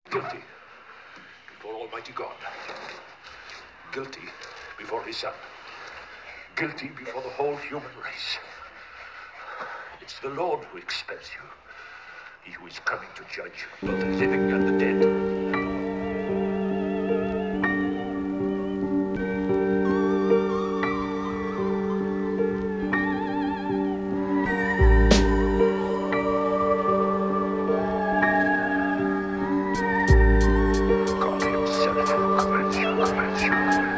Guilty before Almighty God. Guilty before his son. Guilty before the whole human race. It's the Lord who expels you. He who is coming to judge both the living and the dead. God himself commands you.